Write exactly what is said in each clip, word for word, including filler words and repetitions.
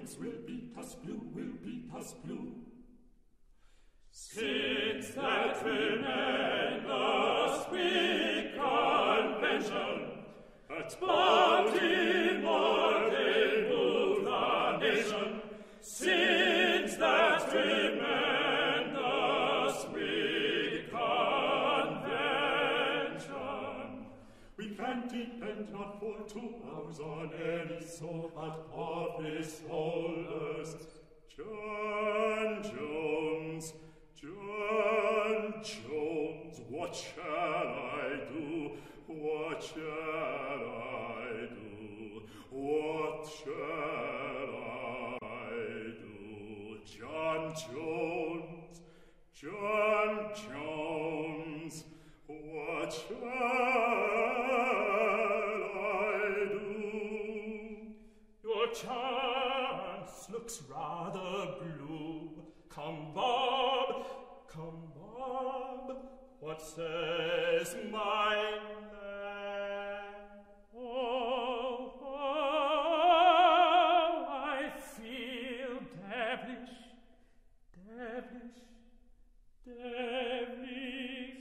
winds will beat us blue, will beat us blue. Since that tremendous big convention at Baltimore they moved the nation, since that tremendous big convention, we can depend not for two hours on any soul but office holders. John Jones, John Jones, what shall I do? What shall I do? What shall I do? John Jones, John Jones, what shall I do? Your chance looks rather blue. Come, Bob, come, Bob, what says my man? Oh, oh, I feel devilish, devilish, devilish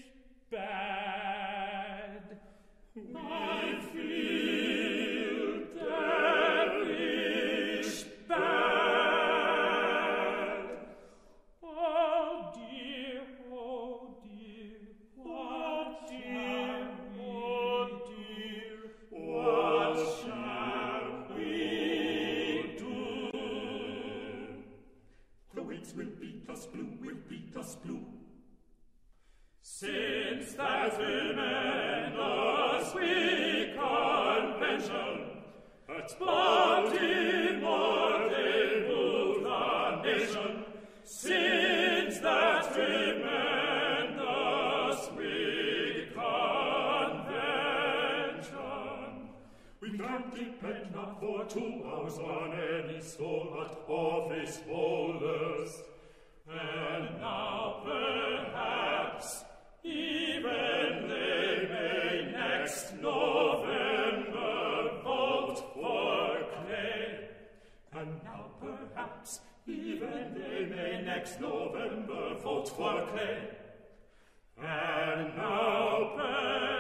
bad. I feel devilish bad. Oh dear, oh dear, what dear, oh dear, what shall we do? The winds will beat us blue, will beat us blue. Since that tremendous big convention at Baltimore they moved the nation, since that tremendous big convention, we can't depend not for two hours on any soul but office holders. and now perhaps even they may next November vote for Clay. And now perhaps even they may next November vote for Clay. And now perhaps